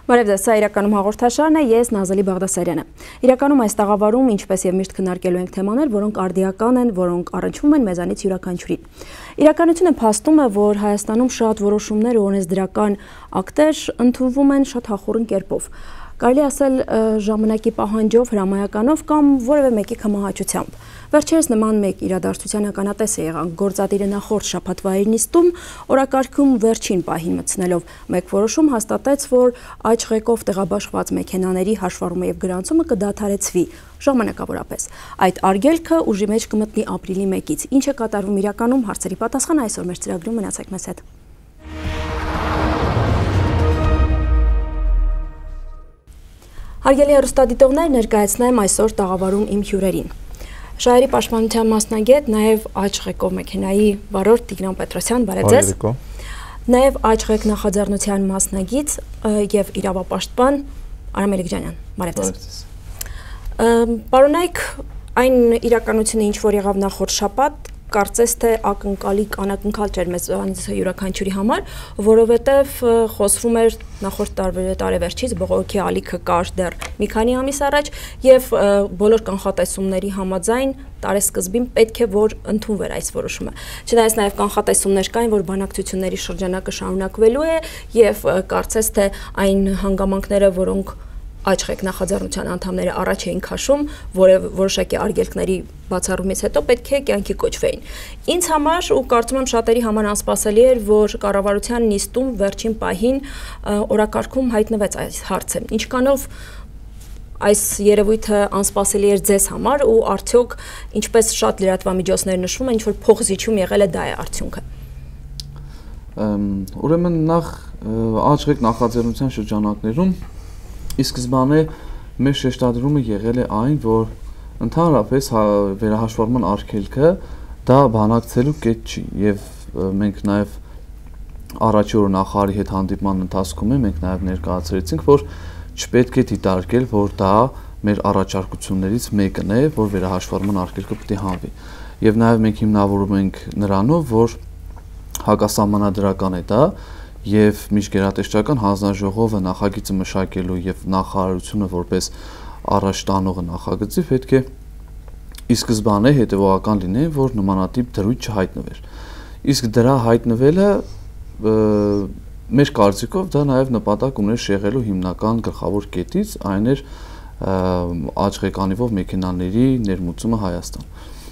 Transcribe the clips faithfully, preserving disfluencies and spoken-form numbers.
Բարև ձեզ, սա իրականում հաղորդաշարն է, ես Նազելի Բաղդասարյանը։ Իրականում այս տաղավարում ինչպես եւ միշտ քննարկելու ենք թեմաներ, որոնք արդիական են, որոնք առնչվում են մեզանից յուրաքանչյուրին։ Իրականությունը փաստում է, որ Հայաստանում շատ որոշումներ ու օրենսդրական ակտեր ընդունվում են շատ հախուռն կերպով։ Կարելի ասել ժամանակի պահանջով, հրամայականով կամ որևէ մեկի կամահաճությամբ։ Վերջերս նման մեկ իրադարձության ականատես է եղանք գործադիրը նախորդ շաբաթվա նիստում օրակարգում վերջին պահին մտցնելով մեկ որոշում հաստատեց, որ աճ ղեկով տեղաբաշխված մեքենաների հաշվառումը եւ գրանցումը կդադարեցվի ժամանակավորապես։ Այդ արգելքը ուժի մեջ կմտնի ապրիլի մեկից։ Ինչ է կատարվում իրականում, հարցերի պատասխանը այսօր մեր ծրագրում, մնացեք մեզ հետ։ Հարգելի հեռուստադիտողներ, ներկայացնեմ այսօր տաղավարում իմ հյուրերին։ Շահերի պաշտպանության մասնագետ, նաև աճ ղեկով մեքենայի վարորդ Տիգրան Պետրոսյան, բարև ձեզ։ Նաև աճ ղեկ նախաձեռնության մասնագիծ եւ իրավապաշտպան Արամ Էլիկջանյան, բարև ձեզ։ Պարոնայք, այն իրականությունը, ինչ որ եղավ նախորդ շաբաթ, կարծես թե ակնկալի անակնկալ չէր մեզանից յուրաքանչյուրի համար, որովհետև խոսվում էր նախորդ տարեվերջից բողոքի ալիքը կար դեռ մի քանի ամիս առաջ եւ բոլոր կանխատեսումների համաձայն տարեսկզբին պետք է որ ընդունվեր այս որոշումը։ Չնայած նաեւ կանխատեսումներ կային, որ բանակցությունների շրջանակը շարունակվելու է եւ կարծես թե այն հանգամանքները, որոնք Աճ ղեկ նախաձեռնության անդամները առաջ էին քաշում, որոշակի արգելքների բացառումից հետո պետք է կյանքի կոչվեին։ Ինձ համար ու կարծում եմ շատերի համար անսպասելի էր, որ կառավարության նիստում վերջին պահին օրակարգում հայտնվեց այս հարցը։ Ինչքանով այս երևույթը անսպասելի էր ձեզ համար ու արդյոք ինչպես շատ լրատվամիջոցներ նշվում են, ինչ որ փոխզիջում եղել է դա է արդյունքը։ Ուրեմն նախ Աճ ղեկ նախաձեռնության շրջանակներում Ի սկզբանե մեր շեշտադրումը եղել է այն, որ ընդհանրապես վերահաշվառման արգելքը դա բանակցելու կետ չի եւ մենք նաեւ առաջի օրը նախարարի հետ հանդիպման ընթացքում մենք նաեւ ներկայացրեցինք, որ չպետք է դիտարկել, որ դա մեր առաջարկություններից մեկն է, որ վերահաշվառման արգելքը պետք է հանվի։ Եվ նաեւ մենք հիմնավորում ենք նրանով, որ հակասահմանադրական է դա Եվ միջգերատեսչական հանձնաժողովը նախագիծը մշակելու եւ նախարարությունը որպես առաջ տանողը նախագծի պետք է ի սկզբանե հետեւողական լինեն, որ նմանատիպ դրույթ չհայտնվեր։ Իսկ դրա հայտնվելը մեր կարծիքով դա նաեւ նպատակ ուներ շեղելու հիմնական գլխավոր կետից, այն էր աճ ղեկանիվով մեքենաների ներմուծումը Հայաստան։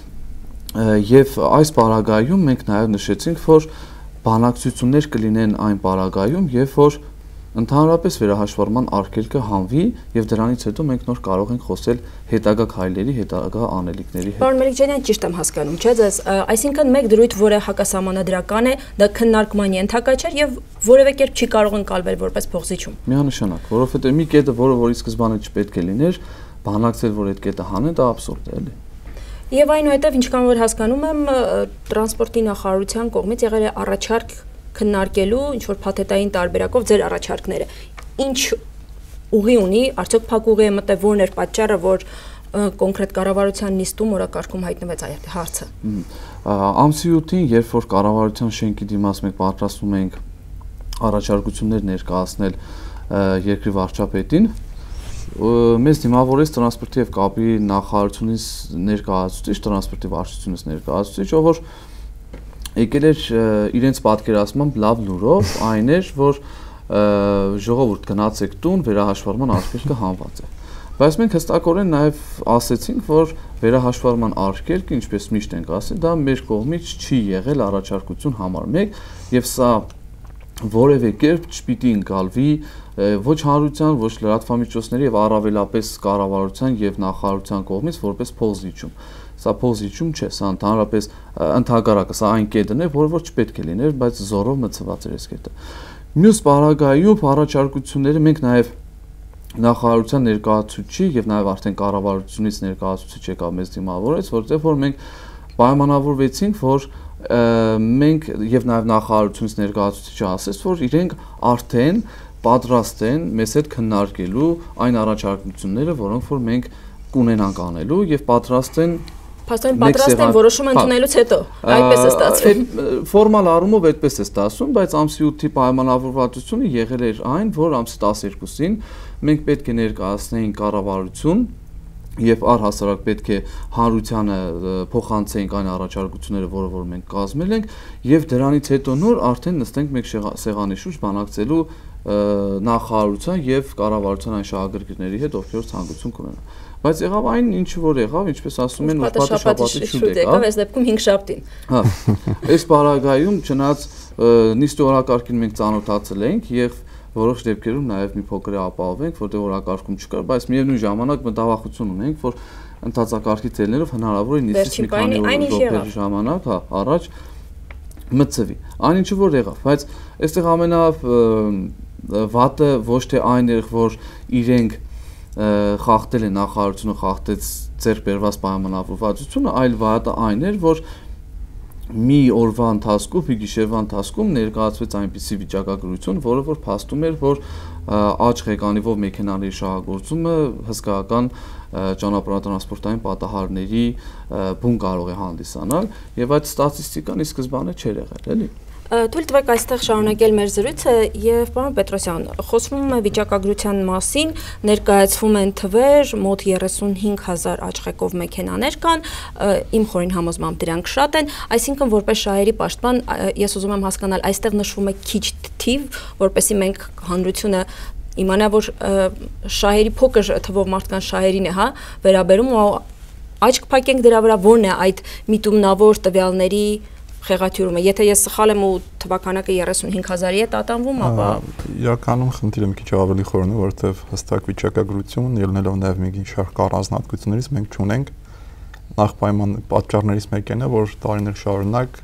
Եվ այս պարագայում մենք նաեւ նշեցինք, որ բանակցություններ կլինեն այն պարագայում, երբ որ ընդհանրապես վերահաշվառման արգելքը հանվի եւ դրանից հետո մենք նոր կարող ենք խոսել հետագա քայլերի, հետագա անելիքների հետ։ Պարոն Էլիկջանյան, ճիշտ եմ հասկանում, չէ՞ ձեզ, այսինքն մեկ դրույթ, որը հակասահմանադրական է, դա քննարկման ենթակա չէ եւ որևէ կերպ չի կարող ընկալվել որպես փոխզիջում։ Միանշանակ, որովհետեւ մի կետը, որը որ ի սկզբանե չպետք է լիներ, բանակցել, որ այդ կետը հանեն, դա աբսուրդ է, էլի։ Եվ այնուհետև ինչքան որ հասկանում եմ, տրանսպորտի նախարարության կողմից եղել է առաջարկ քննարկելու ինչ որ փաթեթային տարբերակով ձեր առաջարկները։ Ինչ ուղի ունի, արդյոք փակ ուղի է մտել, որն էր պատճառը, որ կոնկրետ կառավարության նիստում օրակարգում հայտնվեց այդ հարցը։ Ամսի ութին, երբ որ կառավարության շենքի դիմաց մենք պատրաստում էինք առաջարկություններ ներկայացնել երկրի վարչապետին, մեզ դիմավորեց տրանսպորտի եւ կապի նախարարությունից ներկայացուցիչ, տրանսպորտի վարչությունից ներկայացուցիչ, ով որ եկել էր իրենց պատկերացմամբ լավ լուրով, այն էր, որ ժողովուրդ գնացեք տուն, վերահաշվառման արգելքը հանված է։ Բայց մենք հստակորեն նաեւ ասեցինք, որ վերահաշվառման արգելքը, ինչպես միշտ ենք ասել, դա մեր կողմից չի եղել առաջարկություն համար մեկ, եւ սա որևէ կերպ չպիտի ընկալվի ոչ հանրության, ոչ լրատվամիջոցների եւ առավելապես կառավարության եւ նախարարության կողմից որպես փոխզիջում։ Սա փոխզիջում չէ, սա ընդհանրապես ընդհանրակը սա այն կետն է, որը որ չպետք է լիներ, բայց զորով մցված էր այս կետը։ Մյուս պարագայում առաջարկությունները մենք նաեւ նախարարության ներկայացուցիչ եւ նաեւ արդեն կառավարությունից ներկայացուցիչ եկավ մեզ դիմավորեց, որտեղ որ մենք պայմանավորվեցինք, որ մենք եւ նաեւ նախարարությունից ներկայացուցիչը ասեց, որ իրենք արդեն պատրաստ են մեզ հետ քննարկելու այն առաջարկությունները, որոնք որ մենք կունենանք անելու եւ պատրաստ են Փաստորեն պատրաստ են որոշումը ընդունելուց հետո, այդպես է ստացվում։ Ֆորմալ առումով այդպես է ստացվում, բայց ամսի ութի պայմանավորվածությունը եղել էր այն, որ ամսի տասներկուսին մենք պետք է ներկայացնեինք կառավարություն եւ առհասարակ պետք է հանրությանը փոխանցեինք այն առաջարկությունները, որը որ մենք կազմել ենք, եւ դրանից հետո նոր արդեն նստենք մեկ սեղանի շուրջ բանակցելու նախարարության եւ կառավարության այն շահագրգիռների հետ, ովքեր ցանկություն կունենան։ Բայց եղավ այն ինչ որ եղավ, ինչպես ասում են, ուրբաթ շաբաթի շուտ եկավ, այս դեպքում հինգ շաբթին։ Հա։ Այս պարագայում չնայած նիստի օրակարգին մենք ծանոթացել ենք եւ որոշ դեպքերում նաև մի փոքր ապահովենք, որտեղ օրակարգում չկար, բայց միևնույն ժամանակ մտավախություն ունենք, որ ընդհանրակարգի ցելներով հնարավոր է նիստից մի քանի րոպե ժամանակ, հա, առաջ մտցվի։ Այն ինչը որ եղավ, բայց այստեղ ամենա վատը ոչ թե այն էր, որ իրենք խախտել են նախարարությունը խախտեց ձեռք բերված պայմանավորվածությունը, այլ վատը այն էր, որ մի օրվա ընթացքում, մի գիշերվա ընթացքում ներկայացվեց այնպիսի վիճակագրություն, որը որ փաստում էր, որ աճ ղեկանիվով մեքենաների շահագործումը հսկայական ճանապարհատրանսպորտային պատահարների բուն կարող է հանդիսանալ, եւ այդ ստատիստիկան ի սկզբանե չէր եղել, էլի։ Թույլ տվեք այստեղ շարունակել մեր զրույցը եւ պարոն Պետրոսյան, խոսվում է վիճակագրության մասին, ներկայացվում են թվեր, մոտ երեսունհինգ հազար աճղեկով մեքենաներ կան, իմ խորին համոզմամբ դրանք շատ են, այսինքն որպես շահերի պաշտպան ես ուզում եմ հասկանալ, այստեղ նշվում է քիչ թիվ, որպեսզի մենք հանրությունը իմանա, որ շահերի փոքր թվով մարդկանց շահերին է, հա, վերաբերում ու աչք փակենք դրա վրա, որն է այդ միտումնավոր տվյալների խեղաթյուրումը, եթե ես սխալ եմ ու թվականակը երեսունհինգ հազարի է տատանվում, ապա իրականում խնդիրը մի քիչ ավելի խորն է, որովհետև հստակ վիճակագրություն, ելնելով նաև մի շարք առանձնահատկություններից մենք չունենք նախ պայման պատճառներից մեկն է, որ տարիներ շարունակ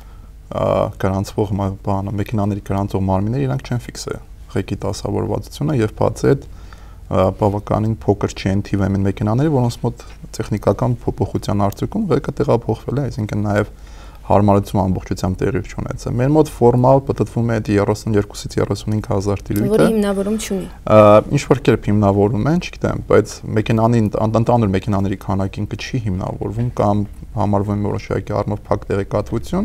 գրանցվող բանը մեքենաների գրանցող մարմինները իրանք չեն ֆիքսել ղեկի դասավորվածությունը եւ բացի այդ բավականին փոքր չեն թիվ են մեքենաների, որոնց մոտ տեխնիկական փոփոխության արդյունքում ղեկը տեղափոխվել է, այսինքն նաև հարմարություն ամբողջությամբ տեղի ունեցել։ Մեր մոտ ֆորմալ պատտվում է երեսունյոթից երեսունհինգ հազար տիրույթը, որը հիմնավորում չունի։ Ինչ որ կերպ հիմնավորում են, չգիտեմ, բայց մեքենանի ընդհանուր մեքենաների քանակին չի հիմնավորվում կամ համարվում է որոշակի առումով փակ տեղեկատվություն,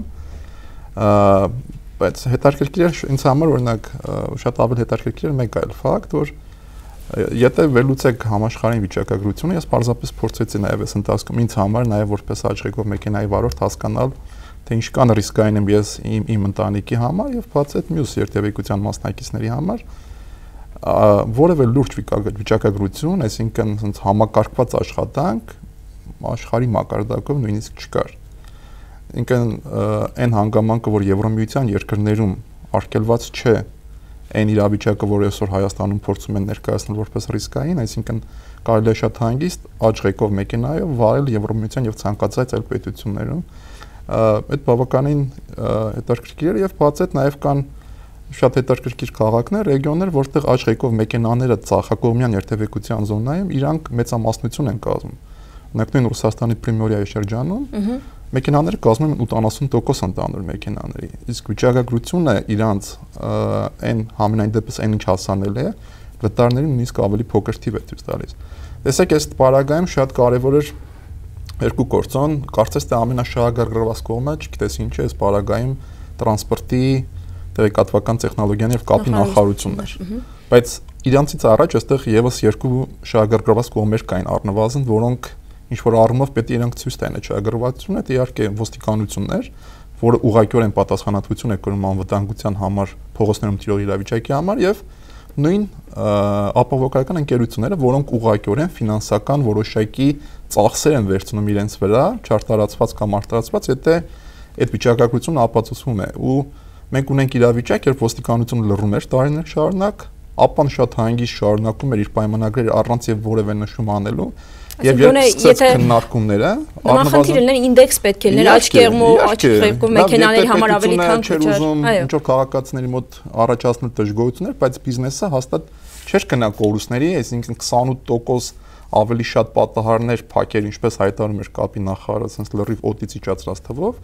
բայց հետաքրքիր է ինձ համար օրինակ շատ ավելի հետաքրքիր է մեկ այլ ֆակտ, որ եթե վերլուծեք համաշխարհային վիճակագրությունը, ես պարզապես փորձեցի նաև այս ընթացքում ինձ համար նաև որպես աճղեկով մեքենայի վարորդ հասկանալ, թե ինչքան ռիսկային եմ ես իմ իմ ընտանիքի համար եւ բացի այդ մյուս երթևեկության մասնակիցների համար, որևէ լուրջ վիճակագրություն, այսինքն sense համակարգված աշխատանք աշխարհի մակարդակով նույնիսկ չկար։ Ինքն այն հանգամանքը, որ Եվրոմիության երկրներում արգելված չէ այն իրավիճակը, որ այսօր Հայաստանում փորձում են ներկայացնել որպես ռիսկային, այսինքն կարելի է շատ հանգիստ աճղեկով մեքենայով վարել Եվրոմիության եւ ցանկացած այլ պետություններում։ Այդ բավականին հետաքրքիր է եւ բացի այդ նաեւ կան շատ հետաքրքիր քաղաքներ, ռեգիոններ, որտեղ աճղեկով մեքենաները ծախակողմյան երթևեկության զոնայում իրանք մեծամասնություն են կազմում։ Օրինակ նույն Ռուսաստանի Պրիմորիայի շրջանում մեքենաները կազմում են ութանասուն տոկոս ընդհանուր մեքենաների, իսկ վիճակագրությունը իրանց այն համենայն դեպս այն ինչ հասանել է, վտարների նույնիսկ ավելի փոքր թիվ է ցույց տալիս։ Տեսեք, այս պարագայում շատ կարևոր է երկու գործոն, կարծես թե ամենաշահագրգռված կողմը, չգիտես ինչ է, այս պարագայում տրանսպորտի տեղեկատվական տեխնոլոգիաների եւ կապի նախարարությունն էր։ Բայց իրանցից առաջ այստեղ եւս երկու շահագրգռված կողմեր կային առնվազն, որոնք ինչ որ առումով պետք է իրանք ցույց տային այդ շահագրգռվածությունը, դա իհարկե ոստիկանություններ, որը ուղղակիորեն պատասխանատվություն է կրում անվտանգության համար, փողոցներում տիրող իրավիճակի համար եւ նույն ապահովական ընկերությունները, որոնք ուղղակիորեն ֆինանսական որոշակի ծախսեր են վերցնում իրենց վրա, չարտարացված կամ արտարացված, եթե այդ վիճակագրությունը ապացուցվում է ու մենք ունենք իրավիճակ, երբ ոստիկանությունը լռում էր տարիներ շարունակ, ապան շատ հանգիստ շարունակում էր իր պայմանագրերը առանց եւ որևէ նշում անելու եւ եթե քննարկումները նախնդիրը լիներ ինդեքս պետք է լիներ աչքերմու աչքերմու մեքենաների համար ավելի քան ուզում ինչ որ քաղաքացիների մոտ առաջացնել դժգոհություններ, բայց բիզնեսը հաստատ չէր գնա կորուստների, այսինքն քսանութ տոկոս ավելի շատ պատահարներ փակեր, ինչպես հայտարարում էր կապի նախարարը, ասենց լրիվ օտից իջացրած թվով,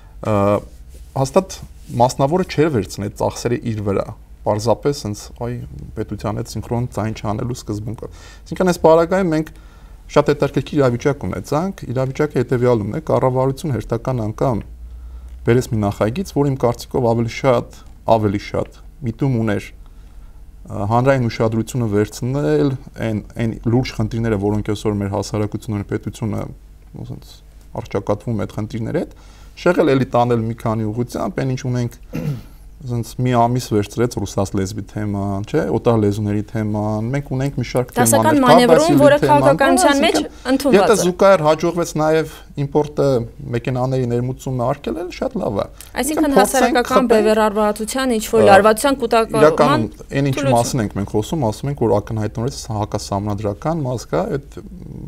հաստատ մասնավորը չէր վերցնել ծախսերը իր վրա, պարզապես ասենց այ պետության հետ սինխրոն ցայն չանելու սկզբունքը։ Այսինքն այս պարագայում մենք շատ հետաքրքիր իրավիճակ ունեցանք, իրավիճակը հետևյալն է, կառավարությունը հերթական անգամ բերեց մի նախագիծ, որ իմ կարծիքով ավելի շատ, ավելի շատ միտում ուներ հանրային ուշադրությունը վերցնել այն այն լուրջ խնդիրները, որոնք այսօր մեր հասարակությունը, պետությունը ոնց արժակատվում է այդ խնդիրների հետ, շեղել էլի տանել մի քանի ուղղությամբ, այն ինչ ունենք Զենց մի ամիս վերցրեց ռուսաց լեզվի թեման, չէ, օտար լեզուների թեման, մենք ունենք մի շարք թեմաներ, դասական մանևրում, որը քաղաքականության մեջ ընդունված է։ Եթե զուգահեռ հաջողվեց նաև իմպորտը մեքենաների ներմուծումը արգելել, շատ լավ է։ Այսինքն հասարակական բևեռարվածության ինչ-որ լարվածության կուտակման այն ինչ մասին ենք մենք խոսում, ասում ենք, որ ակնհայտորեն հակասահմանադրական մաս կա, այդ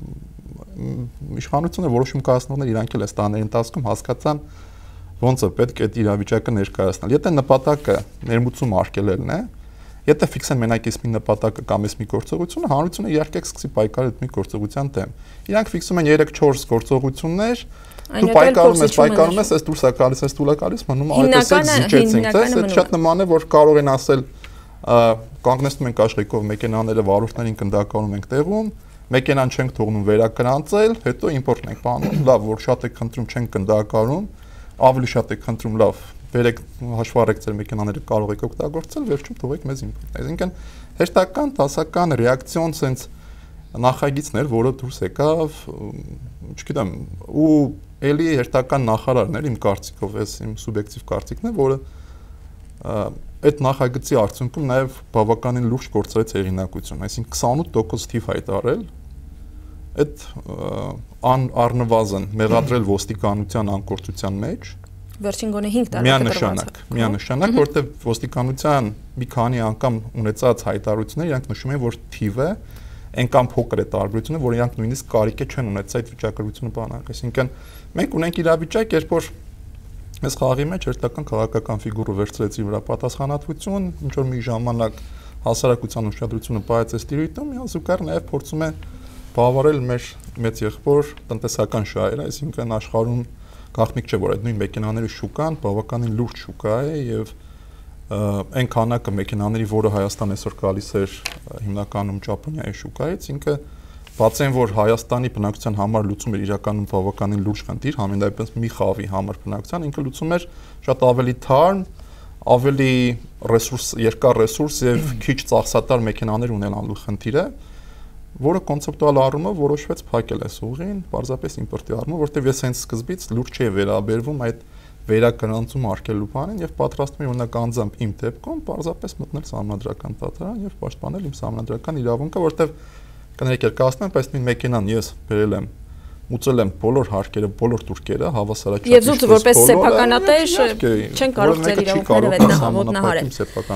իշխանությունը որոշում կայացնողներ իրանք էլ այս տարիների ընթացքում հասկացան ոնց է պետք է այդ իրավիճակը ներկայացնել։ Եթե նպատակը ներմուծում արգելելն է, եթե ֆիքսեն մենակ այս մի նպատակը կամ այս մի գործողությունը, հանրությունը իհարկե կսկսի պայքարել այդ մի գործողության դեմ։ Իրանք ֆիքսում են երեք չորս գործողություններ, դու պայքարում ես, պայքարում ես, այս դուրս է գալիս, այս դուլ է գալիս, մնում այդպես զիջեցինք, դա շատ նման է, որ կարող են ասել կանգնեցնում ենք աշխարհով մեքենաները վարորդներին կնդականում ենք տեղում, մեքենան չենք թողնում վերակրանցել, հետո իմպորտն ենք բանում, լավ, որ շատ եք խնդրում չենք կնդականում ավելի շատ եք խնդրում լավ վերեք հաշվառեք ձեր մեքենաները կարող եք օգտագործել վերջում թողեք մեզ իմպորտ այսինքն հերթական տասական ռեակցիոն sense նախագիծներ որը դուրս եկավ չգիտեմ ու էլի հերթական նախարարներ իմ կարծիքով էս իմ սուբյեկտիվ կարծիքն է որը այդ նախագծի արդյունքում նաև բավականին լուրջ կորցրեց հեղինակություն այսինքն քսանութ տոկոս թիվ հայտարարել այդ ան առնվազն մեղադրել ոստիկանության անկործության մեջ վերջին գոնե հինգ տարի միանշանակ միանշանակ որտեղ ոստիկանության մի քանի անգամ ունեցած հայտարարությունները իրանք նշում են որ թիվը այնքան փոքր է տարբերությունը որ իրանք նույնիսկ կարիք չեն ունեցել այդ վիճակագրությունը բանալ այսինքն մենք ունենք իրավիճակ երբ որ այս խաղի մեջ հերթական քաղաքական ֆիգուրը վերցրեց իր վրա պատասխանատվություն ինչ որ մի ժամանակ հասարակության ուշադրությունը պահեց այս տիրույթում միանզուգար նաև փորձում է բավարարել մեր մեծ եղբոր տնտեսական շահերը, այսինքն աշխարհում գաղտնիք չէ, որ այդ նույն մեքենաների շուկան բավականին լուրջ շուկա է եւ այն քանակը մեքենաների, որը Հայաստան այսօր գալիս էր հիմնականում Ճապոնիայի շուկայից, ինքը բացի այն, որ Հայաստանի բնակչության համար լուծում էր իրականում բավականին լուրջ խնդիր, համենայնպես մի խավի համար բնակչության, ինքը լուծում էր շատ ավելի թարմ, ավելի ռեսուրս, երկար ռեսուրս եւ քիչ ծախսատար մեքենաներ ունենալու խնդիրը որը կոնցեպտուալ առումով որոշվեց փակել այս ուղին, պարզապես իմպորտի առումով, որտեղ ես հենց սկզբից լուրջ չէի վերաբերվում այդ վերակրանցում արկելու բանին եւ պատրաստվում եմ օրինակ անձամբ իմ դեպքում պարզապես մտնել սահմանադրական դատարան եւ պաշտպանել իմ սահմանադրական իրավունքը, որտեղ կներկայացնեմ, բայց նույն մեքենան ես բերել եմ ուծել եմ բոլոր հարկերը, բոլոր турքերը, հավասարաչափ Եվ զուտ որպես սեփականատեր չեն կարող ձեր իրավունքները ոտնահարել։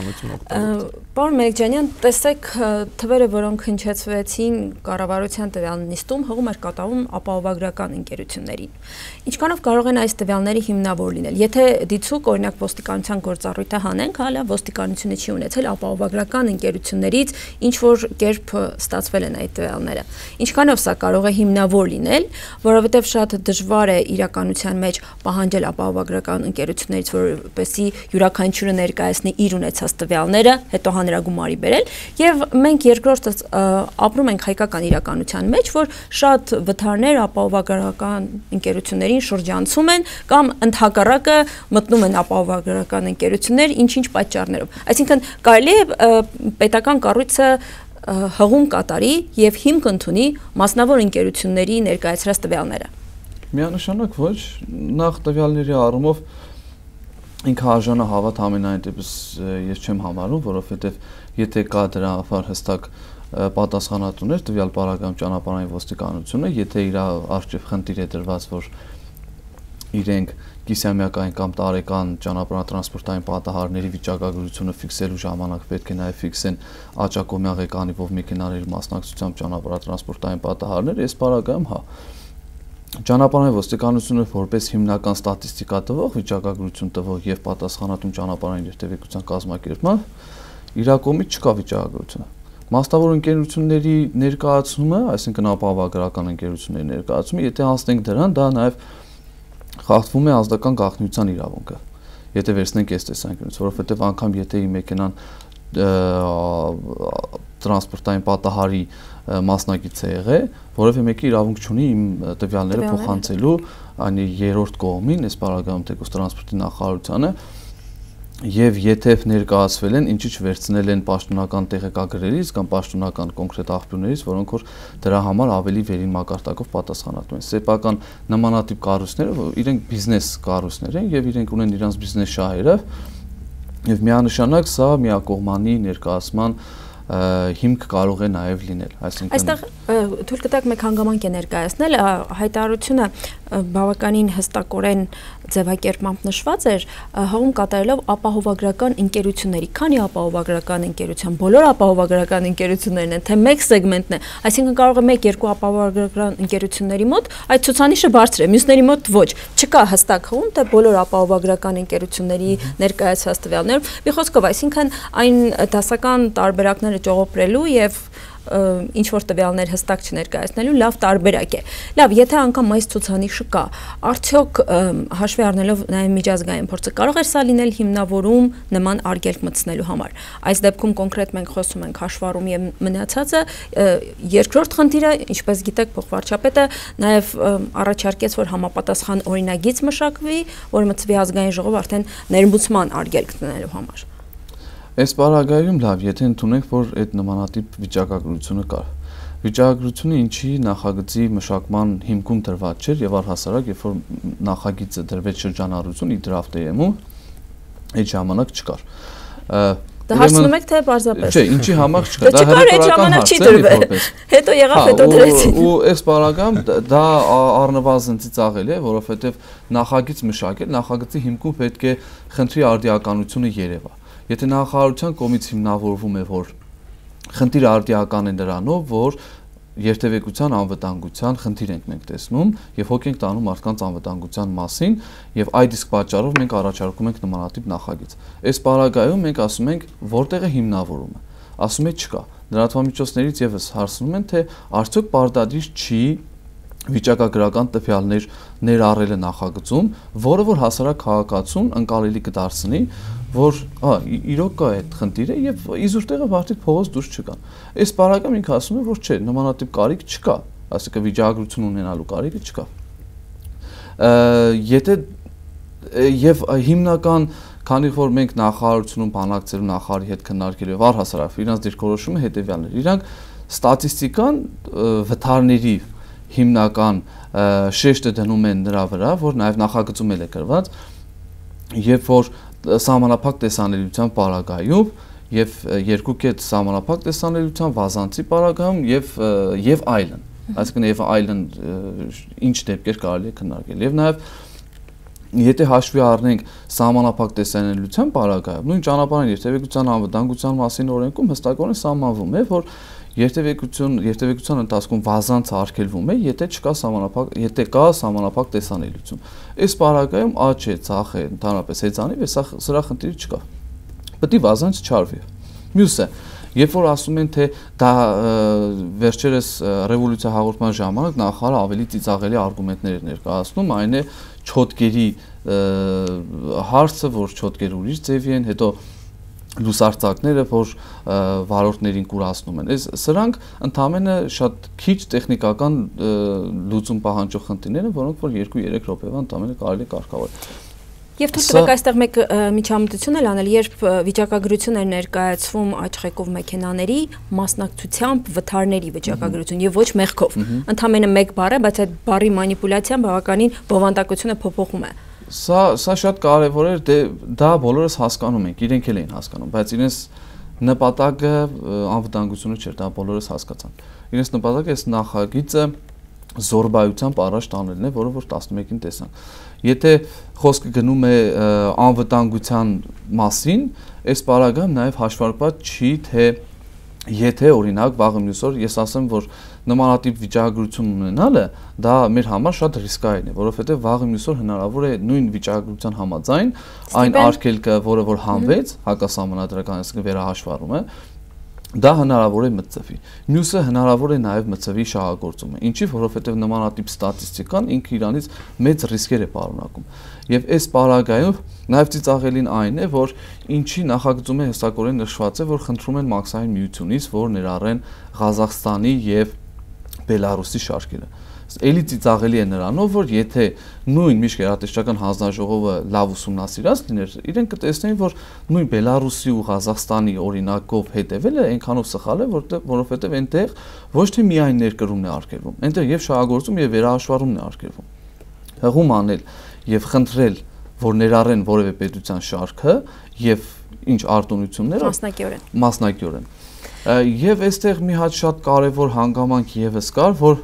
Պարոն Մելիքջանյան, տեսեք թվերը, որոնք հնչեցվեցին կառավարության տվյալ նիստում, հղում էր կատարում ապահովագրական ընկերություններին։ Ինչքանով կարող են այս տվյալները հիմնավոր լինել։ Եթե դիցուկ օրինակ ոստիկանության գործառույթը հանենք, հələ ոստիկանությունը չի ունեցել ապահովագրական ընկերություններից ինչ որ կերպ ստացվել են այդ տվյալները։ Ինչքանով սա կարող է հիմնավոր լինել, որովհետև շատ դժվար է իրականության մեջ պահանջել ապահովագրական ընկերություններից, որպեսզի յուրաքանչյուրը ներկայացնի իր ունեցած տվյալները, հետո հանրագումարի բերել, եւ մենք երկրորդը ապրում ենք հայկական իրականության մեջ, որ շատ վթարներ ապահովագրական ընկերություններին շրջանցում են կամ ընդհակառակը մտնում են ապահովագրական ընկերություններ ինչ-ինչ պատճառներով։ Այսինքն կարելի է պետական կառույցը հղում կատարի եւ հիմք ընդունի մասնավոր ընկերությունների ներկայացրած տվյալները։ Միանշանակ ոչ, նախ տվյալների առումով ինքը արժանա հավատ ամենայն դեպս ես չեմ համարում, որովհետեւ եթե կա դրա համար հստակ պատասխանատուներ, տվյալ պարագայում ճանապարհային ոստիկանությունը, եթե իր արժեվ խնդիր է դրված, որ իրենք կիսամյակային կամ տարեկան ճանապարհատրանսպորտային պատահարների վիճակագրությունը ֆիքսելու ժամանակ պետք է նաև ֆիքսեն աճակոմյա ղեկանիվով մեքենաների մասնակցությամբ ճանապարհատրանսպորտային պատահարներ, այս պարագայում հա ճանապարհային ոստիկանությունը որպես հիմնական ստատիստիկա տվող, վիճակագրություն տվող եւ պատասխանատու ճանապարհային երթևեկության կազմակերպման իր կողմից չկա վիճակագրությունը։ Մասնավոր ընկերությունների ներկայացումը, այսինքն ապահովագրական ընկերությունների ներկայացումը, եթե հասնենք դրան, դա նաև խախտվում է ազգական գաղտնիության իրավունքը։ Եթե վերցնենք այս տեսանկյունից, որովհետև անգամ եթե ի մեքենան տրանսպորտային պատահարի մասնակից է եղել, որովհետեւ մեկի իրավունք չունի իմ տվյալները փոխանցելու այն երրորդ կողմին, այս պարագայում թեկուզ տրանսպորտի նախարարությանը, եւ եթե ներկայացվել են, ինչի չվերցնել են պաշտոնական տեղեկագրերից կամ պաշտոնական կոնկրետ աղբյուրներից, որոնք որ դրա համար ավելի վերին մակարդակով պատասխանատու են։ Սեփական նմանատիպ կառույցները, իրենք բիզնես կառույցներ են եւ իրենք ունեն իրենց բիզնես շահերը եւ միանշանակ սա միակողմանի ներկայացման հիմք կարող է նաև լինել, այսինքն այստեղ թույլ կտակ մեկ հանգամանք է ներկայացնել, հայտարարությունը բավականին հստակորեն ձևակերպմամբ նշված էր հողում կատարելով ապահովագրական ընկերությունների, քանի ապահովագրական ընկերության, բոլոր ապահովագրական ընկերություններն են, թե մեկ սեգմենտն է, այսինքն կարող է մեկ-երկու ապահովագրական ընկերությունների մոտ այդ ցուցանիշը բարձր է, մյուսների մոտ ոչ, չկա հստակ հողում, թե բոլոր ապահովագրական ընկերությունների ներկայացված տվյալներով, մի խոսքով, այսինքն այն դասական տարբերակները ճողոպրելու եւ ինչ որ տվյալներ հստակ չներկայացնելու լավ տարբերակ է։ Լավ, եթե անգամ այս ցուցանիշը կա, արդյոք հաշվի առնելով նաև միջազգային փորձը կարող է սա լինել հիմնավորում նման արգելք մտցնելու համար։ Այս դեպքում կոնկրետ մենք խոսում ենք հաշվառում եւ մնացածը, երկրորդ խնդիրը, ինչպես գիտեք, փոխվարչապետը նաև առաջարկեց, որ համապատասխան օրինագիծ մշակվի, որը մտցվի ազգային ժողով արդեն ներմուծման արգելք տնելու համար։ Այս պարագայում լավ, եթե ընդունենք, որ այդ նմանատիպ վիճակագրությունը կար։ Վիճակագրությունը ինչի նախագծի մշակման հիմքում դրված չէր եւ առհասարակ, երբ որ նախագիծը դրվեց շրջանառություն, ի դրաֆտեյում, այդ ժամանակ չկար։ Դա հարցնում եք թե պարզապես։ Չէ, ինչի համար չկա, դա հրապարակական հարց է։ Հետո եղավ, հետո դրեցին։ Ու այս պարագայում դա առնվազն ծիծաղելի է, որովհետեւ նախագիծ մշակել, նախագծի հիմքում պետք է խնդրի արդիականությունը երևա։ Եթե նախարարության կողմից հիմնավորվում է, որ խնդիրը արդիական է նրանով, որ երթևեկության անվտանգության խնդիր ենք մենք տեսնում եւ հոգ ենք տանում մարդկանց անվտանգության մասին եւ այդ իսկ պատճառով մենք առաջարկում ենք նմանատիպ նախագիծ։ Այս պարագայում մենք ասում ենք, որտեղ է հիմնավորումը։ Ասում է չկա։ Լրատվամիջոցներից եւս հարցնում են, թե արդյոք պարտադիր չի վիճակագրական տվյալներ ներառելը նախագծում, որը որ հասարակ քաղաքացուն ընկալելի կդարձնի, որ հա իրոք կա այդ խնդիրը եւ իզուր տեղը վարտիք փողոց դուրս չկան։ Այս պարագայում ինքը ասում է, որ չէ, նմանատիպ կարիք չկա, այսինքն վիճակագրություն ունենալու կարիքը չկա։ Եթե եւ հիմնական, քանի որ մենք նախարարությունում բանակցելու նախարարի հետ քննարկելու եւ առհասարակ իրանց դիրքորոշումը հետեւյալն է։ Իրանք ստատիստիկան վթարների հիմնական շեշտը դնում են նրա վրա, որ նաև նախագծում էլ է գրված, երբ որ սահմանափակ տեսանելիության պարագայում եւ երկու կետ սահմանափակ տեսանելիության վազանցի պարագայում եւ եւ այլն, այսինքն եւ այլն ինչ դեպքեր կարելի է քննարկել եւ նաեւ եթե հաշվի առնենք սահմանափակ տեսանելիության պարագայում, նույն ճանապարհային երթևեկության անվտանգության մասին օրենքում հստակորեն սահմանվում է, որ Երթևեկություն, երթևեկության ընթացքում վազանց արգելվում է, եթե չկա սահմանափակ, եթե կա սահմանափակ տեսանելիություն։ Այս պարագայում աճ է, ցախ է, ընդհանրապես հեծանիվ է, սա սրա խնդիրը չկա։ Պետք է վազանց չարվի։ Մյուսը, երբ որ ասում են, թե դա վերջերս ռևոլյուցիա հաղորդման ժամանակ նախարարը ավելի ծիծաղելի արգումենտներ էր ներկայացնում, այն է չոտկերի հարցը, որ չոտկերը ուրիշ ձևի են, հետո լուսարձակները, որ վարորդներին կուրացնում են։ Այս սրանք ընդամենը շատ քիչ տեխնիկական լուծում պահանջող խնդիրներ են, որոնք որ երկու-երեք րոպեվա ընդամենը կարելի է կարգավորել։ Եվ թույլ տվեք այստեղ մեկ միջամտություն էլ անել, երբ վիճակագրություն էր ներկայացվում աչղեկով մեքենաների մասնակցությամբ վթարների վիճակագրություն եւ ոչ մեղքով։ Ընդամենը մեկ բառ է, բայց այդ բառի մանիպուլյացիան բավականին բովանդակությունը փոփոխում է։ Սա սա շատ կարևոր էր, դե դա բոլորս հասկանում ենք, իրենք էլ էին հասկանում, բայց իրենց նպատակը անվտանգությունը չէր, դա բոլորս հասկացան։ Իրենց նպատակը այս նախագիծը զորբայությամբ առաջ տանելն է, որը որ տասնմեկին տեսանք։ Եթե խոսքը գնում է անվտանգության մասին, այս պարագայում նաև հաշվարկված չի, թե եթե օրինակ վաղը մյուս օր ես ասեմ, որ նմանատիպ վիճակագրություն ունենալը դա մեր համար շատ ռիսկային է, որովհետև վաղը մյուս օր հնարավոր է նույն վիճակագրության համաձայն այն արգելքը, որը որ հանվեց, հակասահմանադրական, այսինքն վերահաշվառումը, դա հնարավոր է մտցվի։ Մյուսը հնարավոր է նաև մտցվի շահագործումը։ Ինչի, որովհետև նմանատիպ ստատիստիկան ինքը իրանից մեծ ռիսկեր է պարունակում։ Եվ այս պարագայում նաև ծիծաղելին այն է, որ ինչի նախագծում է հստակորեն նշված է, որ խնդրում են մաքսային միությունից, որ ներառեն Ղազախստանի եւ Բելարուսի շարքերը։ Էլի ծիծաղելի է նրանով, որ եթե նույն միշտ գերատեսչական հանձնաժողովը լավ ուսումնասիրած լիներ, իրենք կտեսնեին, որ նույն Բելարուսի ու Ղազախստանի օրինակով հետևելը այնքանով սխալ է, որովհետև այնտեղ ոչ թե միայն ներկրումն է արգելվում, այնտեղ եւ շահագործում եւ վերահաշվառումն է արգելվում։ Հղում անել եւ խնդրել, որ ներառեն որևէ պետության շարքը եւ ինչ արտոնությունները մասնակիորեն։ Մասնակիորեն։ Եվ այստեղ մի հատ շատ կարևոր հանգամանք եւս կար, որ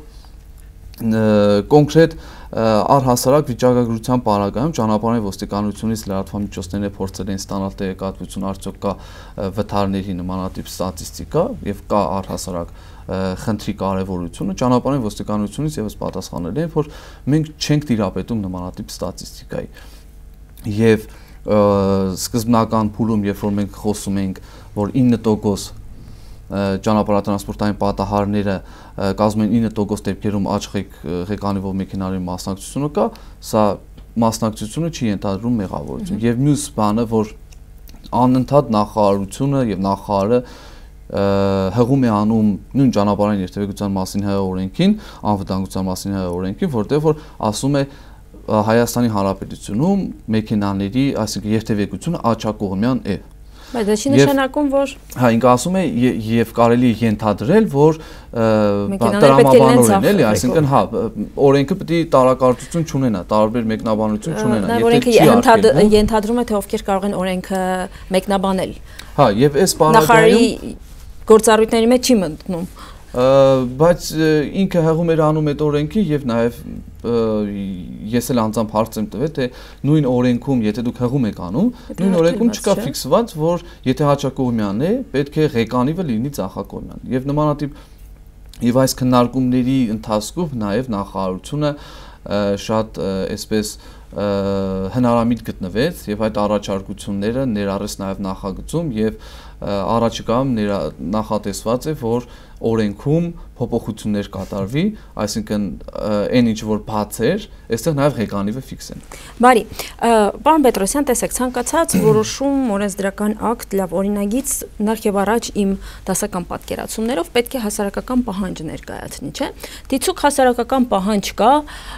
կոնկրետ առհասարակ վիճակագրության պարագայում ճանապարհային ոստիկանությունից լրատվամիջոցները փորձել են ստանալ տեղեկատվություն, արդյոք կա վթարների նմանատիպ ստատիստիկա եւ կա առհասարակ խնդրի կարեւորությունը, ճանապարհային ոստիկանությունից եւս պատասխանել են, որ մենք չենք տիրապետում նմանատիպ ստատիստիկայի։ Եվ սկզբնական փուլում, երբ որ մենք խոսում ենք, որ ինը տոկոս ճանապարհատրանսպորտային պատահարները կազմում են ինը տոկոս դեպքերում աչք ղեկանիվով մեքենաների մասնակցությունը կա, սա մասնակցությունը չի ենթադրում մեղավորություն։ Եվ մյուս բանը, որ անընդհատ նախարարությունը եւ նախարարը հղում է անում նույն ճանապարհային երթևեկության մասին հայ օրենքին, անվտանգության մասին հայ օրենքին, որտեղ որ ասում է Հայաստանի Հանրապետությունում մեքենաների, այսինքն երթևեկությունը աջակողմյան է։ Բայց դա չի նշանակում, որ հա, ինքը ասում է եւ կարելի է ենթադրել, որ տրամաբանորեն էլի, այսինքն հա, օրենքը պետք է տարակարծություն չունենա, տարբեր մեկնաբանություն չունենա, եթե օրենքը ենթադրում է, թե ովքեր կարող են օրենքը մեկնաբանել։ Հա, եւ այս բանալիում նախարարի գործառույթների մեջ չի մտնում։ Բայց ինքը հղում էր անում այդ օրենքի եւ նաեւ ես էլ անձամբ հարց եմ տվել, թե նույն օրենքում, եթե դուք հղում եք անում, նույն օրենքում չկա ֆիքսված, որ եթե հաճակողմյան է, պետք է ղեկանիվը լինի ցախակողմյան։ Եվ նմանատիպ եւ այս քննարկումների ընթացքում նաեւ նախարարությունը շատ այսպես հնարամիտ գտնվեց եւ այդ առաջարկությունները ներառեց նաեւ նախագծում եւ առաջիկայում նախատեսված է, որ օրենքում փոփոխություններ կատարվի, այսինքն այն ինչ որ բաց էր, այստեղ նաև ղեկանիվը ֆիքսեն։ Բարի, պարոն Պետրոսյան, տեսեք, ցանկացած որոշում, օրենսդրական ակտ, լավ օրինագիծ նախ եւ առաջ իմ դասական պատկերացումներով պետք է հասարակական պահանջ ներկայացնի, չէ՞։ Դիցուք հասարակական պահանջ կա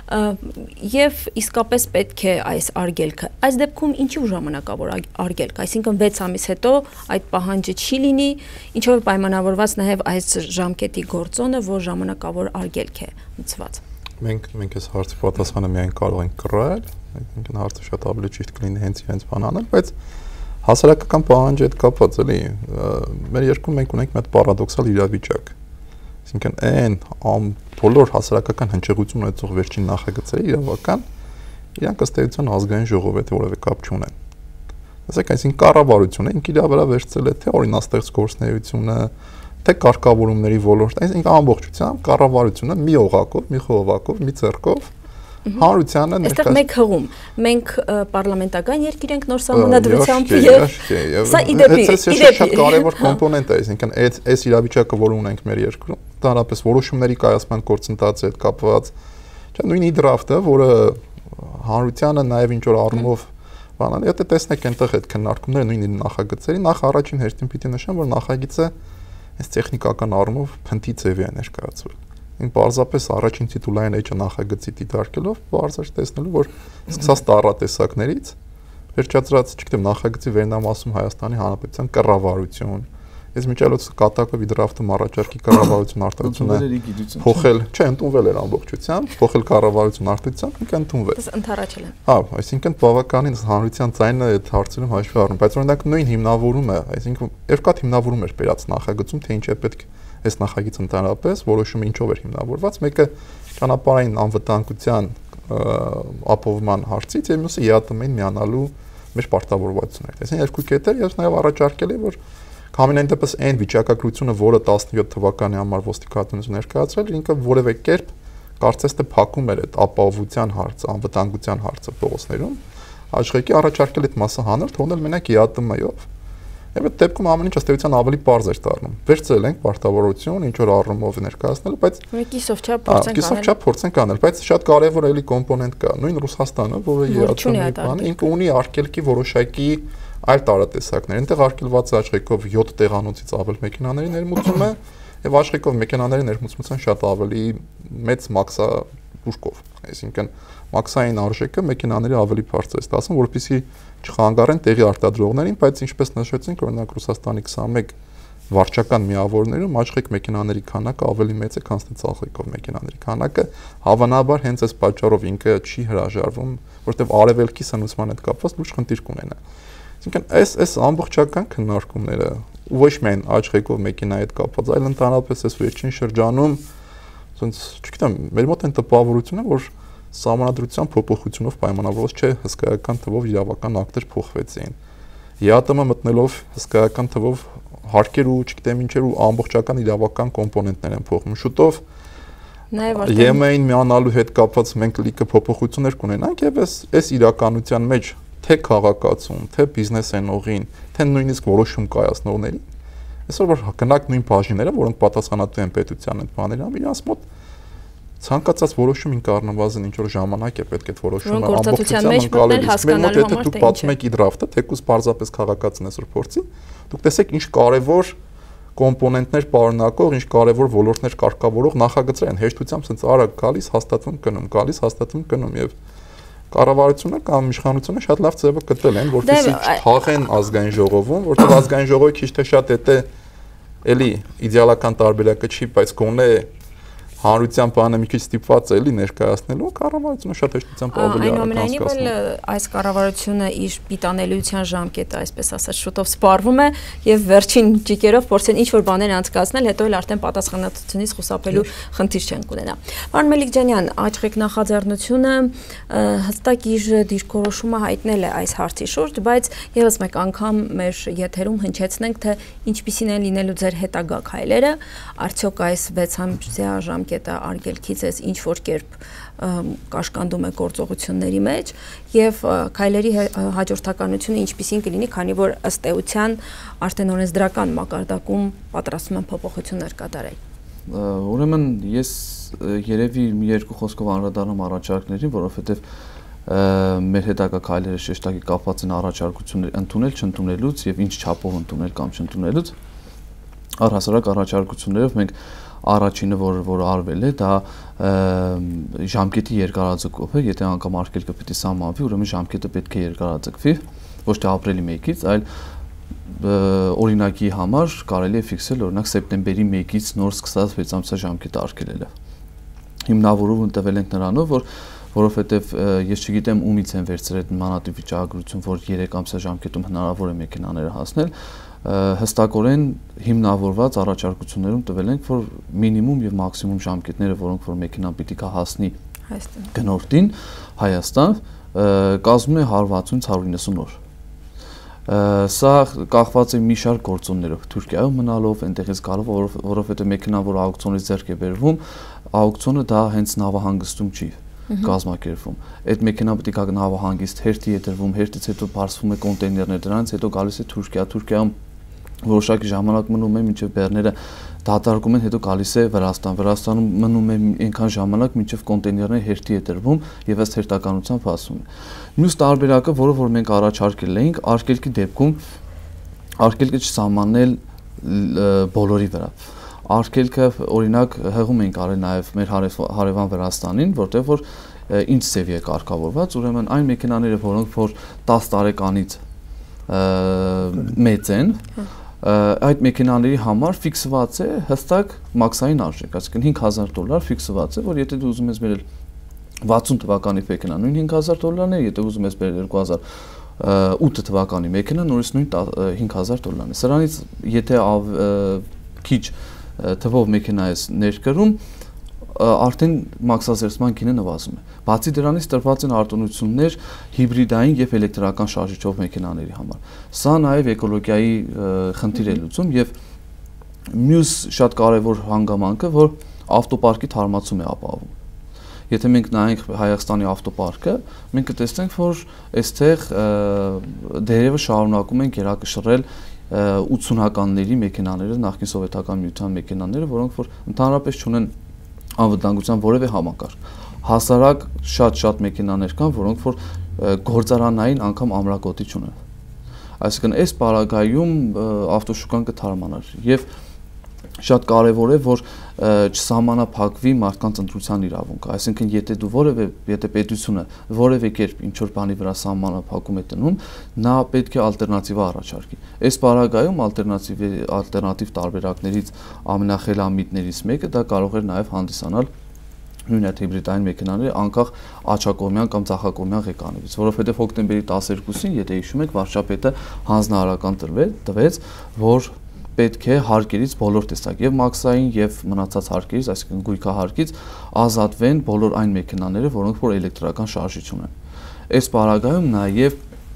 եւ իսկապես պետք է այս արգելքը։ Այս դեպքում ինչի ժամանակավոր արգելք, այսինքն վեց ամիս հետո այդ պահանջը չի լինի, ինչով պայմանավորված նաև այս ժամկետի գործոնը, որ ժամանակավոր արգելք է մտցված։ Մենք մենք այս հարցի պատասխանը միայն կարող ենք կռել, այսինքն հարցը շատ ավելի ճիշտ կլինի հենց իրենց բան անել, բայց հասարակական պահանջը հետ կապված էլի, մեր երկրում մենք ունենք մի հատ պարադոքսալ իրավիճակ։ Այսինքն այն բոլոր հասարակական հնչեղություն ունեցող վերջին նախագծերը իրավական իրանք ըստ էության ազգային ժողովի հետ որևէ կապ չունեն։ Ասեք, այսինքն կառավարությունը ինքն իր վրա վերցրել է թե օրինաստեղծ գործունեությունը, թե կարգավորումների ոլորտ, այսինքն ամբողջությամբ կառավարությունը մի օղակով, մի խողովակով, մի ձեռքով հանրությանը ներկայացնում։ Այստեղ մեկ հղում, մենք պարլամենտական երկիր ենք նոր սահմանադրությամբ եւ սա իդեպի, իդեպի շատ կարևոր կոմպոնենտ է, այսինքն այս այս իրավիճակը, որ ունենք մեր երկրում, դառնապես որոշումների կայացման գործընթացի հետ կապված, չէ, նույն իդրաֆտը, որը հանրությանը նաեւ ինչ որ առումով բանալ, եթե տեսնեք այնտեղ այդ քննարկումները նույն նախագծերի, նախ առաջին հերթին պիտի նշեմ, որ նախագիծը այս տեխնիկական առումով փնթի ձևի է ներկայացվել։ Ինք պարզապես առաջին տիտուլային էջը նախագծի դիտարկելով բարձր տեսնելու, որ սկսած տառատեսակներից վերջացրած, չգիտեմ, նախագծի վերնամասում Հայաստանի Հանրապետության կառավարություն, այս միջալոցը կատակով իդրաֆտում առաջարկի կառավարություն արտադրությունը փոխել, չէ, ընդունվել էր ամբողջությամբ, փոխել կառավարություն արտադրությամբ, ինքը ընդունվել։ Ընդառաջել են։ Հա, այսինքն բավականին հանրության ձայնը այդ հարցերում հաշվի առնում, բայց օրինակ նույն հիմնավորումը, այսինքն երկաթ հիմնավորում էր բերած նախագծում, թե ինչ է պետք այս նախագիծ ընդհանրապես, որոշումը ինչով էր հիմնավորված, մեկը ճանապարհային անվտանգության ապահովման հարցից եւ մյուսը ԵԱՏՄ-ին միանալու մեր պարտավորվածություններ։ Այսինքն երկու կետեր, ես նաեւ առաջարկել եմ, որ Համենայն դեպս այն վիճակագրությունը, որը տասնյոթ թվականի համար ոստիկանությունը ներկայացրել, ինքը որևէ կերպ կարծես թե փակում էր այդ ապահովության հարցը, անվտանգության հարցը փողոցներում, աշխարհի առաջարկել այդ մասը հանր, թողնել մենակ ԵԱՏՄ-ով, Եվ այդ դեպքում ամեն ինչ ըստ էության ավելի པարզ էր դառնում։ Վերցրել ենք պարտավորություն, ինչ որ առումով ներկայացնել, բայց կիսով չափ փորձենք անել։ Կիսով չափ փորձենք անել, բայց շատ կարևոր էլի կոմպոնենտ կա։ Նույն Ռուսաստանը, որը երազում է բան, ինքը ունի արկելքի որոշակի այլ տարատեսակներ։ Այնտեղ արկելված է աշխեհով յոթ տեղանոցից ավել մեքենաների ներմուծումը եւ աշխեհով մեքենաների ներմուծության շատ ավելի մեծ մաքսա բուժկով։ Այսինքն մաքսային արժեքը մեքենաների ավելի բարձր է ստացվում, որովհետեւ չխանգարեն տեղի արտադրողներին, բայց ինչպես նշեցինք, օրինակ Ռուսաստանի քսանմեկ վարչական միավորներում աշխեք մեքենաների քանակը ավելի մեծ է, քան ցախեկով մեքենաների քանակը, հավանաբար հենց այս պատճառով ինքը չի հրաժարվում, որովհետև արևելքի սնուցման հետ կապված լուրջ խնդիր կունենա։ Այսինքն այս այս ամբողջական քննարկումները ոչ միայն աշխեկով մեքենայի հետ կապված, այլ ընդհանրապես այս վերջին շրջանում, ոնց չգիտեմ, մեր մոտ այն տպավորությունը, որ Սահմանադրության փոփոխությունով պայմանավորված չէ հսկայական թվով իրավական ակտեր փոխվեցին։ ԵԱՏՄ մտնելով հսկայական թվով հարկեր ու չգիտեմ ինչեր ու ամբողջական իրավական կոմպոնենտներ են փոխվում։ Շուտով ԵՄ-ին միանալու հետ կապված մենք լիքը փոփոխություններ կունենանք եւ այս այս իրականության մեջ թե քաղաքացուն, թե բիզնես ենողին, թե նույնիսկ որոշում կայացնողներին այսօր որ գնանք նույն բաժինները, որոնք պատասխանատու են պետության այդ բաների համար, իրանց մոտ ցանկացած որոշում ինքը առնվազն ինչ որ ժամանակ է պետք է որոշումը ամբողջությամբ անցալել։ Մենք մոտ եթե դուք պատմում եք իդրաֆտը, թեկուզ պարզապես քաղաքացին այսօր փորձի, դուք տեսեք ինչ կարևոր կոմպոնենտներ պարունակող, ինչ կարևոր ոլորտներ կարգավորող նախագծեր են հեշտությամբ ցած արագ գալիս, հաստատվում գնում, գալիս, հաստատվում գնում եւ կառավարությունը կամ իշխանությունը շատ լավ ձևը գտել են, որպեսզի չթաղեն ազգային ժողովում, որտեղ ազգային ժողովը քիչ թե շատ է էլի իդեալական տարբերակը չի, բայց գոնե հանրության բանը մի քիչ ստիպված է էլի ներկայացնելու, կառավարությունը շատ հեշտությամբ ավելի արագ այնուամենայնիվ էլ այս կառավարությունը իր պիտանելիության ժամկետը, այսպես ասած, շուտով սպառվում է եւ վերջին ճիկերով փորձեն ինչ-որ բաներ անցկացնել, հետո էլ արդեն պատասխանատվությունից խուսափելու խնդիր չեն կունենա։ Պարոն Մելիքջանյան, Աչղեկ նախաձեռնությունը հստակ իր դիրքորոշումը հայտնել է այս հարցի շուրջ, բայց եւս մեկ անգամ մեր եթերում հնչեցնենք, թե ինչպիսին են լինելու ձեր հետագա քայլերը, արդյոք այս վեց ամսյա ժամկետը արգելքից էս ինչ որ կերպ կաշկանդում է գործողությունների մեջ եւ քայլերի հաջորդականությունը ինչպիսին կլինի, քանի որ ըստ էության արդեն օրենսդրական մակարդակում պատրաստում են փոփոխություններ կատարել։ Ուրեմն ես երևի մի երկու խոսքով անդրադառնում առաջարկներին, որովհետեւ մեր հետագա քայլերը շեշտակի կապված են առաջարկություններ ընդունել, չընդունելուց եւ ինչ չափով ընդունել կամ չընդունելուց։ Առհասարակ առաջարկություններով մենք առաջինը որ որ արվել է դա ժամկետի երկարաձգով է, եթե անգամ արգելքը պիտի սահմանվի, ուրեմն ժամկետը պետք է երկարաձգվի, ոչ թե ապրիլի մեկից, այլ օրինակի համար կարելի է ֆիքսել օրինակ սեպտեմբերի մեկից նոր սկսած վեց ամսյա ժամկետը արգելելը։ Հիմնավորում տվել ենք նրանով, որ որովհետև ես չգիտեմ ումից են վերցրել մանատիպ վիճակագրություն, որ երեք ամսյա ժամկետում հնարավոր է մեքենաները հասնել, հստակորեն հիմնավորված առաջարկություններում տվել ենք, որ մինիմում եւ մաքսիմում ժամկետները, որոնք որ մեքենան պիտի հասնի գնորդին Հայաստան, կազմում է հարյուր վաթսուն հարյուր իննսուն օր։ Սա կախված է մի շարք գործոններով, Թուրքիայում մնալով, այնտեղից կարող, որովհետեւ մեքենան, որ աուկցիոնից ձեռք է բերվում, աուկցիոնը դա հենց նավահանգստում չի կազմակերպվում։ Այդ մեքենան պետք է նավահանգիստ հերթի է դրվում, հերթից հետո բարձվում է կոնտեյներներ, դրանից հետո գալիս է Թուրքիա, Թուրքիայում որոշակի ժամանակ մնում է, մինչև բեռները դատարկում են, հետո գալիս է Վրաստան, Վրաստանում մնում է այնքան ժամանակ, մինչև կոնտեյներները հերթի է դրվում եւ ըստ հերթականությամբ հասնում է։ Մյուս տարբերակը, որը որ մենք առաջարկել էինք, արգելքի դեպքում արգելքը չսահմանել բոլորի վրա։ Արգելքը օրինակ հղում ենք արել նաեւ մեր հարևան Վրաստանին, որտեղ որ ինչ ծևի է կարգավորված, ուրեմն այն մեքենաները, որոնք որ տասը տարեկանից մեծ են, այդ մեքենաների համար ֆիքսված է հստակ մաքսային արժեք, այսինքն հինգ հազար դոլար ֆիքսված է, որ եթե դու ուզում ես բերել վաթսուն թվականի մեքենա, նույն հինգ հազար դոլարն է, եթե ուզում ես բերել երկու հազար ութ թվականի մեքենա, նորից նույն հինգ հազար դոլարն է։ Սրանից եթե քիչ թվով մեքենա ես ներկրում, արդեն մաքսազերծման գինը նվազում է։ Բացի դրանից տրված են արտոնություններ հիբրիդային եւ էլեկտրական շարժիչով մեքենաների համար։ Սա նաեւ էկոլոգիայի խնդիր է լուծում եւ մյուս շատ կարեւոր հանգամանքը, որ ավտոպարկի թարմացում է ապահովում։ Եթե մենք նայենք Հայաստանի ավտոպարկը, մենք կտեսնենք, որ այստեղ դերևս շարունակում են գերակշռել ութսունականների մեքենաները, նախկին սովետական միության մեքենաները, որոնք որ ընդհանրապես չունեն անվտանգության որևէ համակարգ։ Հասարակ շատ-շատ մեքենաներ կան, որոնք որ գործարանային անգամ ամրագոտի չունեն։ Այսինքն այս պարագայում ավտոշուկան կթարմանար եւ շատ կարևոր է որ չսահմանափակվի մարդկանց ընտրության իրավունքը, այսինքն եթե դու որևէ եթե պետությունը որևէ կերպ ինչ որ բանի վրա սահմանափակում է տնում, նա պետք է ալտերնատիվա առաջարկի։ Այս պարագայում ալտերնատիվ ալտերնատիվ տարբերակներից ամենախելամիտներից մեկը դա կարող է նաև հանդիսանալ նույն այդ հիբրիդային մեքենաները անկախ աջակողմյան կամ ցախակողմյան ղեկավարից, որովհետև հոկտեմբերի տասներկուսին, եթե հիշում եք, վարչապետը հանձնարարական տվեց, որ պետք է հարկերից բոլոր տեսակ եւ մաքսային եւ մնացած հարկերից, այսինքն գույքահարկից ազատվեն բոլոր այն մեքենաները, որոնք որ էլեկտրական շարժիչ ունեն։ Այս պարագայում նաեւ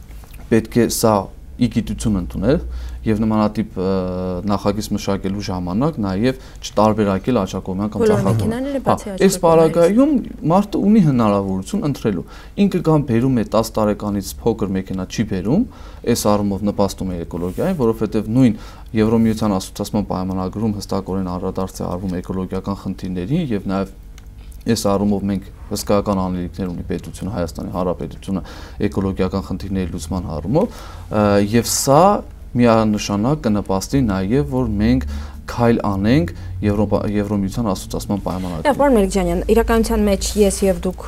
պետք է սա իգիտություն ընդունել եւ նմանատիպ նախագիծ մշակելու ժամանակ նաեւ չտարբերակել աջակողմյան կամ ցախակողմյան։ Այս պարագայում մարդը ունի հնարավորություն ընտրելու։ Ինքը կամ բերում է տասը տարեկանից փոքր մեքենա չի բերում, այս առումով նպաստում է էկոլոգիային, որովհետեւ նույն Եվրոմիության ասոցիացիան պայմանագրում հստակորեն անդրադարձ է արվում էկոլոգիական խնդիրներին եւ նաեւ այս առումով մենք հսկայական անելիքներ ունի պետությունը, Հայաստանի Հանրապետությունը էկոլոգիական խնդիրների լուծման առումով եւ սա միանշանակ կնպաստի նաեւ որ մենք քայլ անենք Եվրոպա Եվրոմիության ասոցիացիան պայմանագրում։ Պարոն Մելիքջանյան, իրականության մեջ ես եւ դուք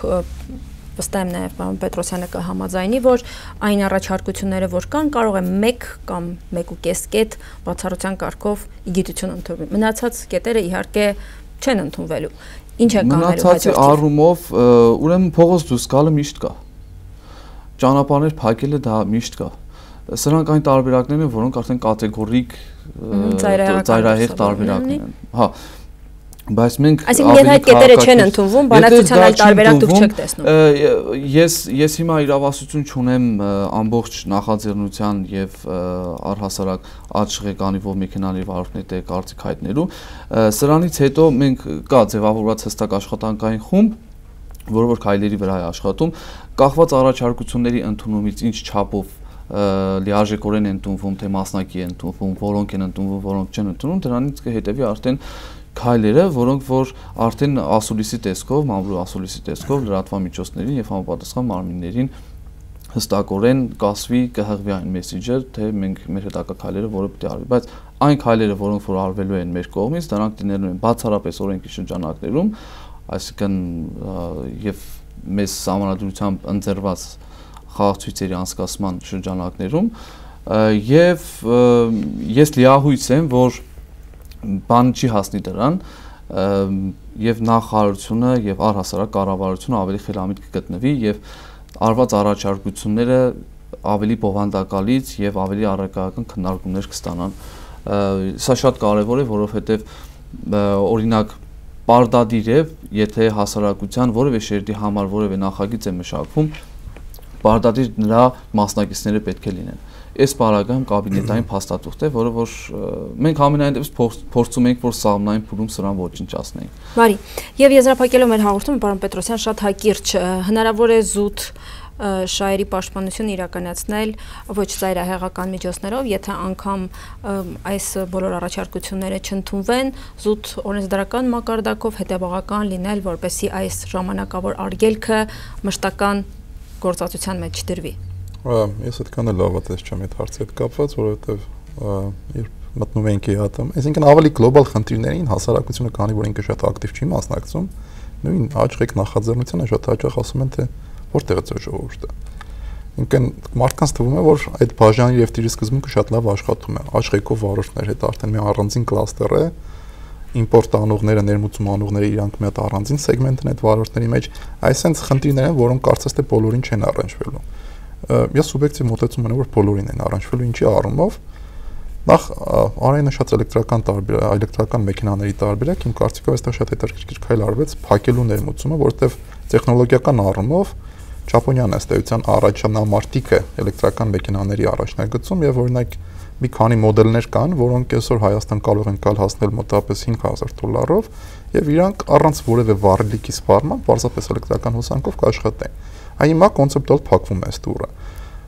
վստահ եմ նաեւ պարոն Պետրոսյանը կհամաձայնի, որ այն առաջարկությունները, որ կան, կարող է մեկ կամ մեկ ու կես կետ բացառության կարգով իգիտություն ընդունվի։ Մնացած կետերը իհարկե չեն ընդունվելու։ Ինչ է կանելու հաջորդի առումով ուրեմն փողոց դուրս գալը միշտ կա։ Ճանապարհներ փակելը դա միշտ կա։ Սրանք այն տարբերակներն են, որոնք արդեն կատեգորիկ ծայրահեղ տարբերակներ են։ Հա, բայց մենք այսինքն եթե այդ կետերը չեն ընդունվում, բանակցության այլ տարբերակ դուք չեք տեսնում։ Ես ես հիմա իրավասություն չունեմ ամբողջ նախաձեռնության եւ առհասարակ աչղեկանիվով մեքենաների վարորդների տեղ կարծիք հայտնելու։ Սրանից հետո մենք կա ձևավորված հստակ աշխատանքային խումբ, որը որ քայլերի վրա է աշխատում, կախված առաջարկությունների ընդունումից ինչ չափով լիարժեքորեն են ընդունվում, թե մասնակի են ընդունվում, որոնք են ընդունվում, որոնք չեն ընդունվում, դրանից կհետևի արդեն քայլերը, որոնք որ արդեն ասուլիսի տեսքով, մամուլի ասուլիսի տեսքով լրատվամիջոցներին եւ համապատասխան մարմիններին հստակորեն կասվի, կհղվի այն մեսեջը, թե մենք մեր հետագա քայլերը որը պետք է արվի, բայց այն քայլերը, որոնք որ արվելու են մեր կողմից, դրանք դինելու են բացառապես օրենքի շրջանակներում, այսինքն եւ մեզ համանadrությամբ ընձեռված խաղացույցերի անցկացման շրջանակներում եւ ես լիահույս եմ, որ բան չի հասնի դրան եւ նախարարությունը եւ առհասարակ կառավարությունը ավելի խելամիտ կգտնվի եւ արված առաջարկությունները ավելի բովանդակալից եւ ավելի առարկայական քննարկումներ կստանան։ Սա շատ կարեւոր է, որովհետեւ օրինակ պարտադիր է, եթե հասարակության որևէ շերտի համար որևէ նախագիծ է մշակվում, պարտադիր նրա մասնակիցները պետք է լինեն։ Այս պարագայում կաբինետային փաստաթուղթ է, որը որ մենք ամենայն դեպս փորձում ենք, որ սահմանային փուլում սրան ոչնչացնենք։ Բարի, եւ եզրափակելով մեր հաղորդումը, պարոն Պետրոսյան, շատ հակիրճ հնարավոր է զուտ շահերի պաշտպանություն իրականացնել ոչ ծայրահեղական միջոցներով, եթե անգամ այս բոլոր առաջարկությունները չընդունվեն, զուտ օրենսդրական մակարդակով հետևողական լինել, որպեսզի այս ժամանակավոր արգելքը մշտական գործածության մեջ չդրվի։ Ես այդքան էլ լավատես չեմ այդ հարցի հետ կապված, որովհետև երբ մտնում ենք ԵԱՏՄ, այսինքն ավելի գլոբալ խնդիրներին հասարակությունը քանի որ ինքը շատ ակտիվ չի մասնակցում, նույն աճղեկ նախաձեռնությանը շատ հաճախ ասում են, թե որտեղ է ժողովուրդը։ Ինքն մարդկանց թվում է, որ այդ բաժանի եւ տիրի սկզբունքը շատ լավ աշխատում է։ Աճղեկով վարորդներ հետ արդեն մի առանձին կլաստեր է, իմպորտ անողները, ներմուծում անողները իրանք մի հատ առանձին սեգմենտ են այդ վարորդների մեջ, այսինքն խնդիրներ են, որոնք կարծես թե բոլորին չեն առնչվելու։ Ես սուբյեկտիվ մոտեցում ունեմ, որ բոլորին են առնչվելու, ինչի առումով նախ արայինը շատ էլեկտրական տարբերակ, էլեկտրական մեքենաների տարբերակ, իմ կարծիքով այստեղ շատ հետաքրքիր քայլ արվեց փակելու ներմուծումը, որտեղ տեխնոլոգիական առումով Ճապոնիան ըստ էության առաջնամարտիկ է էլեկտրական մեքենաների առաջնագծում եւ օրինակ մի քանի մոդելներ կան, որոնք այսօր Հայաստան կարող են գալ հասնել մոտավորապես հինգ հազար դոլարով եւ իրանք առանց որևէ վառելիքի սպառման պարզապես էլեկտրական հոսանքով կաշխատեն։ Այ հիմա կոնցեպտուալ փակվում է այս տուրը։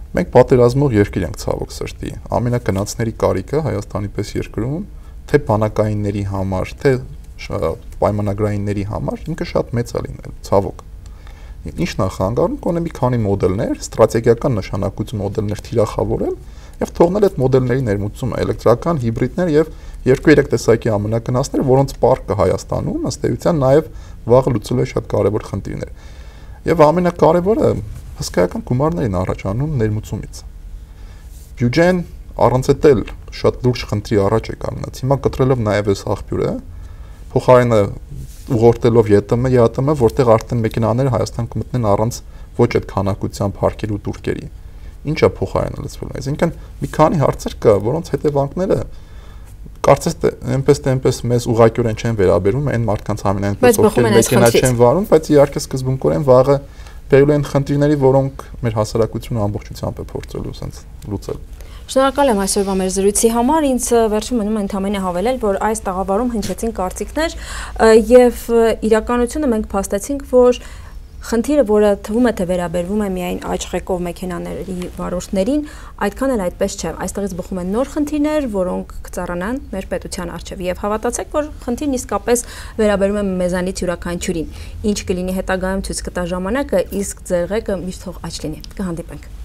Մենք պատերազմող երկիր ենք ցավոք սրտի։ Ամենակնածների կարիքը Հայաստանի պես երկրում թե բանակայինների համար, թե պայմանագրայինների համար ինքը շատ մեծ է լինել, ցավոք։ Ինչն է խանգարում, կոնե մի քանի մոդելներ, ստրատեգիական նշանակություն մոդելներ թիրախավորել եւ թողնել այդ մոդելների ներմուծումը, էլեկտրական հիբրիդներ եւ երկու-երեք տեսակի ամենակնածներ, որոնց պարկը Հայաստանում ըստ էության նաեւ վաղը լուծելու է շատ կարեւոր խնդիրներ։ Եվ ամենակարևորը հսկայական գումարներ են առաջանում ներմուծումից։ Բյուջեն առանց էլ շատ լուրջ խնդրի առաջ է կանգնած։ Հիմա կտրելով նաեւ այս աղբյուրը, փոխարենը ուղղորդելով ԵՏՄ, ԵԱՏՄ, որտեղ արդեն մեքենաները Հայաստան կմտնեն առանց ոչ այդ քանակությամբ հարկելու турքերի։ Ինչա փոխարենը լցվում։ Այսինքն մի քանի հարցեր կա, որոնց հետևանքները կարծես թե այնպես թե այնպես մեզ ուղղակիորեն չեն վերաբերում, այն մարդկանց ամենայնպես ովքեր մեքենա չեն վարում, բայց իհարկե սկզբունքորեն վաղը բերելու են խնդիրների, որոնք մեր հասարակությունը ամբողջությամբ է փորձելու sense լուծել։ Շնորհակալ եմ այսօրվա մեր զրույցի համար, ինձ վերջում մնում է ընդամենը հավելել, որ այս տաղավարում հնչեցին կարծիքներ եւ իրականությունը մենք փաստեցինք, որ խնդիրը, որը թվում է թե վերաբերվում է միայն աճ ղեկով մեքենաների վարորդներին, այդքան էլ այդպես չէ։ Այստեղից բխում են նոր խնդիրներ, որոնք կծառանան մեր պետության առջև եւ հավատացեք, որ խնդիրն իսկապես վերաբերում է մեզանից յուրաքանչյուրին։ Ինչ կլինի հետագայում ցույց կտա ժամանակը, իսկ ձեր ղեկը միշտ թող աճ լինի։ Կհանդիպենք։